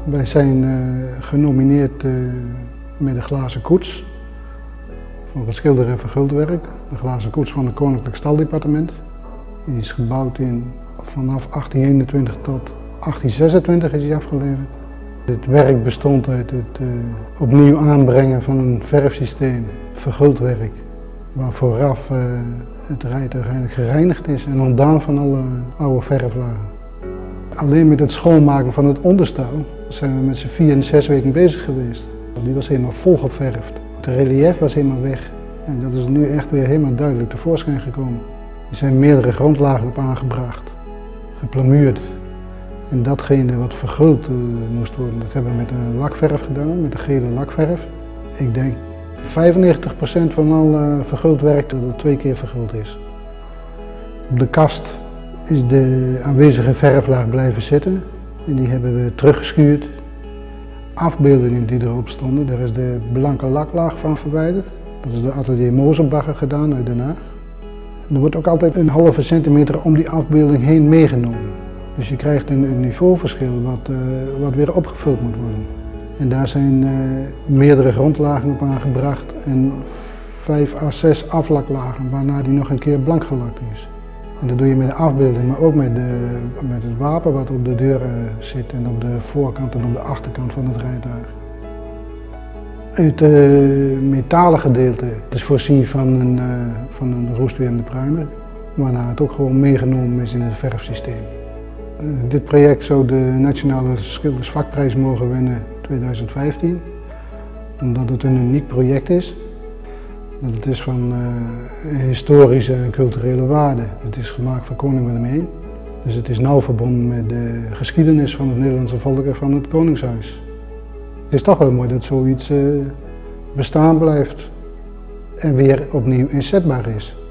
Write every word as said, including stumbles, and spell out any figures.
Wij zijn uh, genomineerd uh, met de glazen koets voor het schilder- en verguldwerk. De glazen koets van het Koninklijk Staldepartement. Die is gebouwd in, vanaf achttien eenentwintig tot achttien zesentwintig is die afgeleverd. Het werk bestond uit het uh, opnieuw aanbrengen van een verfsysteem, verguldwerk, waar vooraf uh, het rijtuig eigenlijk gereinigd is en ontdaan van alle oude verflagen. Alleen met het schoonmaken van het onderstel zijn we met z'n vier en zes weken bezig geweest. Die was helemaal volgeverfd. Het reliëf was helemaal weg. En dat is nu echt weer helemaal duidelijk tevoorschijn gekomen. Er zijn meerdere grondlagen op aangebracht, geplamuurd. En datgene wat verguld uh, moest worden, dat hebben we met een lakverf gedaan, met een gele lakverf. Ik denk vijfennegentig procent van al uh, verguld werk dat het twee keer verguld is. Op de kast is de aanwezige verflaag blijven zitten. En die hebben we teruggeschuurd. Afbeeldingen die erop stonden, daar is de blanke laklaag van verwijderd. Dat is door atelier Mozenbacher gedaan uit Den Haag. Er wordt ook altijd een halve centimeter om die afbeelding heen meegenomen. Dus je krijgt een, een niveauverschil wat, uh, wat weer opgevuld moet worden. En daar zijn uh, meerdere grondlagen op aangebracht en vijf à zes aflaklagen, waarna die nog een keer blank gelakt is. En dat doe je met de afbeelding, maar ook met, de, met het wapen wat op de deur uh, zit en op de voorkant en op de achterkant van het rijtuig. Het uh, metalen gedeelte is voorzien van een, uh, van een roestwerende primer, waarna het ook gewoon meegenomen is in het verfsysteem. Uh, dit project zou de Nationale Schildersvakprijs mogen winnen tweeduizend vijftien, omdat het een uniek project is. Het is van uh, historische en culturele waarde. Het is gemaakt voor koning Willem de Eerste. Dus het is nauw verbonden met de geschiedenis van het Nederlandse volk en van het Koningshuis. Het is toch wel mooi dat zoiets uh, bestaan blijft en weer opnieuw inzetbaar is.